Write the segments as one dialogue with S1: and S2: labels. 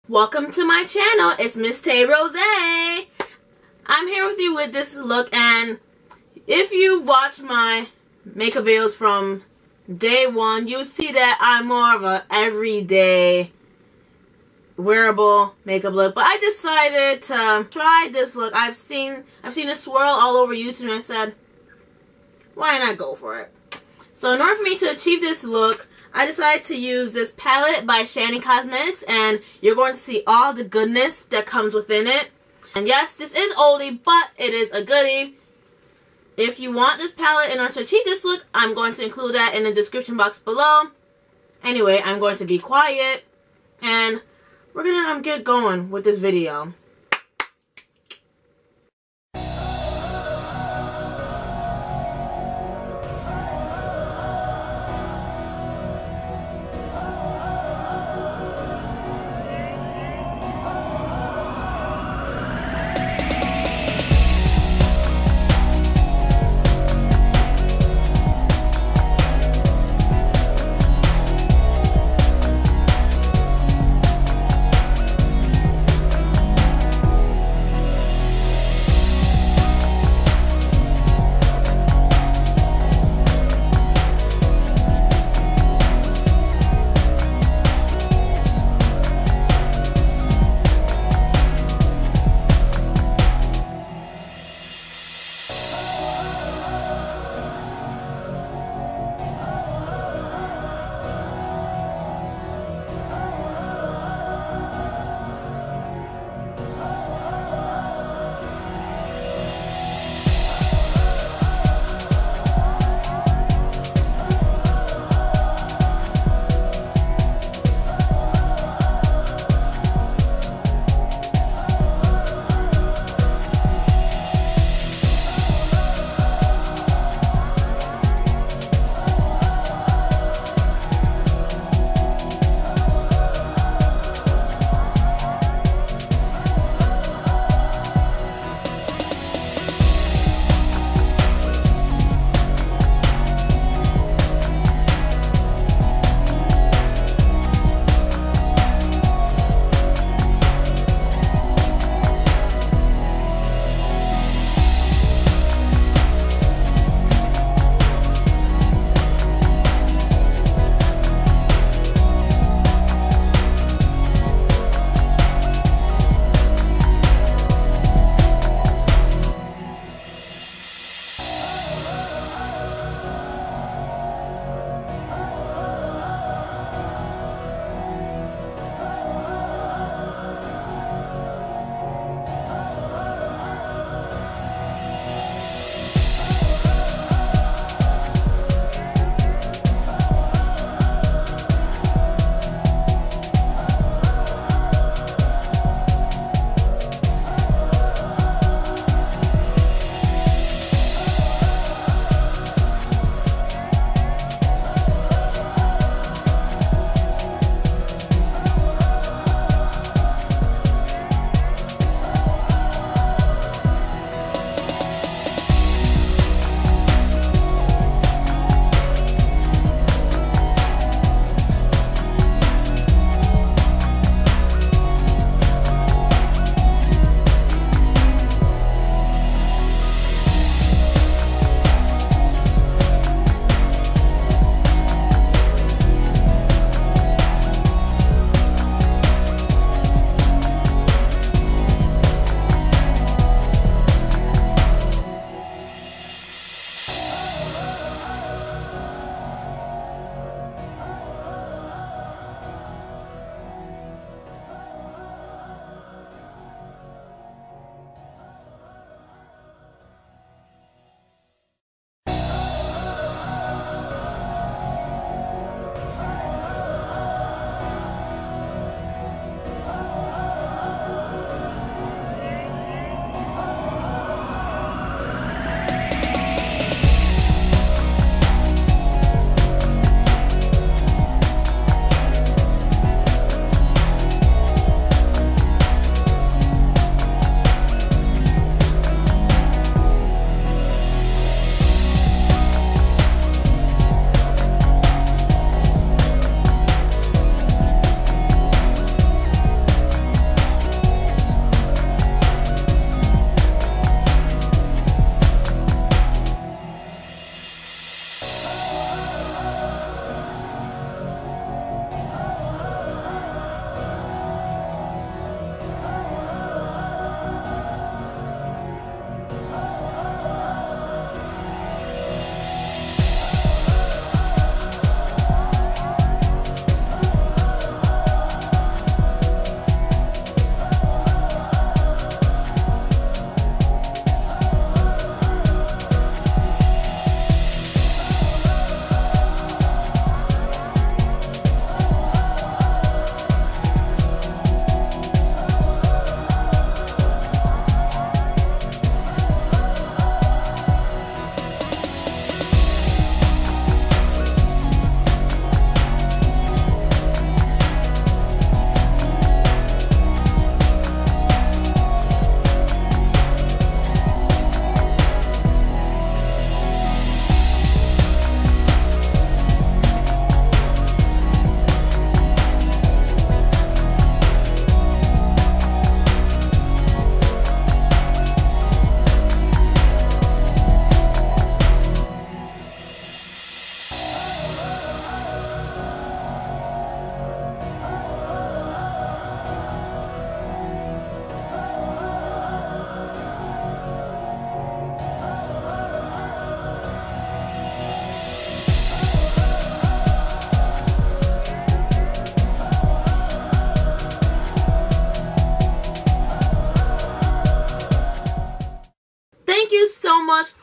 S1: Welcome to my channel. It's Miss Tay Rosé. I'm here with you with this look, and if you watch my makeup videos from day one, you see that I'm more of a everyday wearable makeup look. But I decided to try this look. I've seen it swirl all over YouTube, and I said, why not go for it? So in order for me to achieve this look, I decided to use this palette by Shany Cosmetics, and you're going to see all the goodness that comes within it. And yes, this is oldie, but it is a goodie. If you want this palette in order to achieve this look, I'm going to include that in the description box below. Anyway, I'm going to be quiet, and we're gonna get going with this video.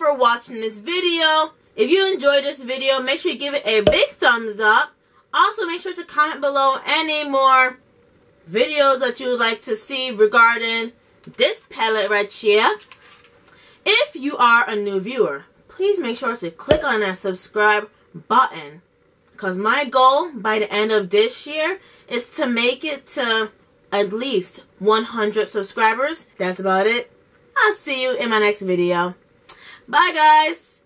S1: for watching this video. If you enjoyed this video, make sure you give it a big thumbs up. Also, make sure to comment below any more videos that you would like to see regarding this palette right here. If you are a new viewer, please make sure to click on that subscribe button, because my goal by the end of this year is to make it to at least 100 subscribers. That's about it. I'll see you in my next video. Bye, guys.